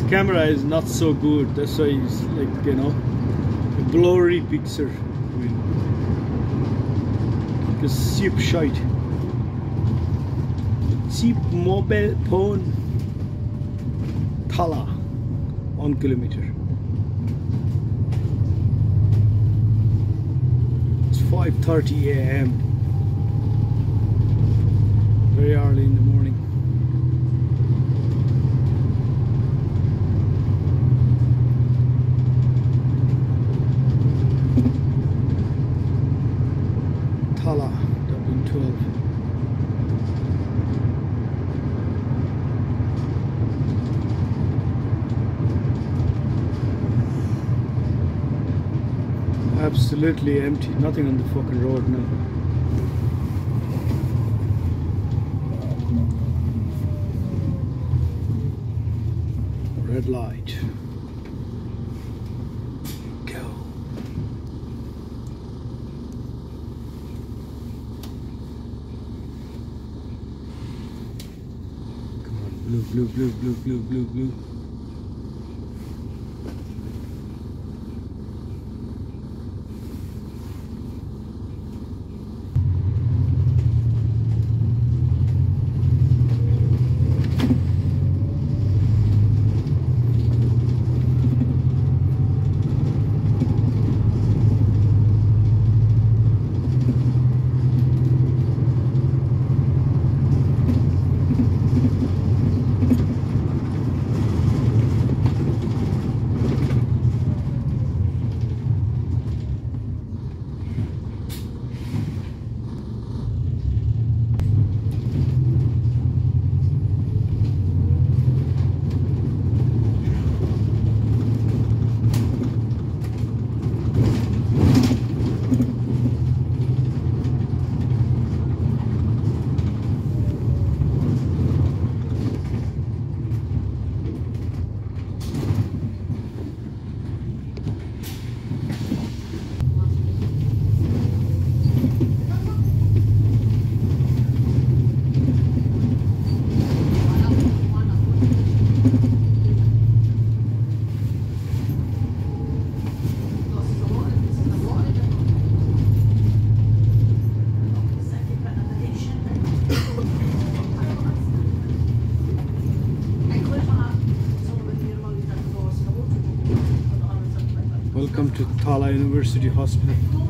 camera is not so good, that's why it's like, you know, a blurry picture. I mean, like a cheap shite, cheap mobile phone. Thala 1 kilometer. It's 5:30 a.m. very early in the morning. Thala, Dublin 12. Absolutely empty, nothing on the fucking road now. Red light. Go. Come on, blue, blue, blue, blue, blue, blue, blue. Welcome to Thala University Hospital.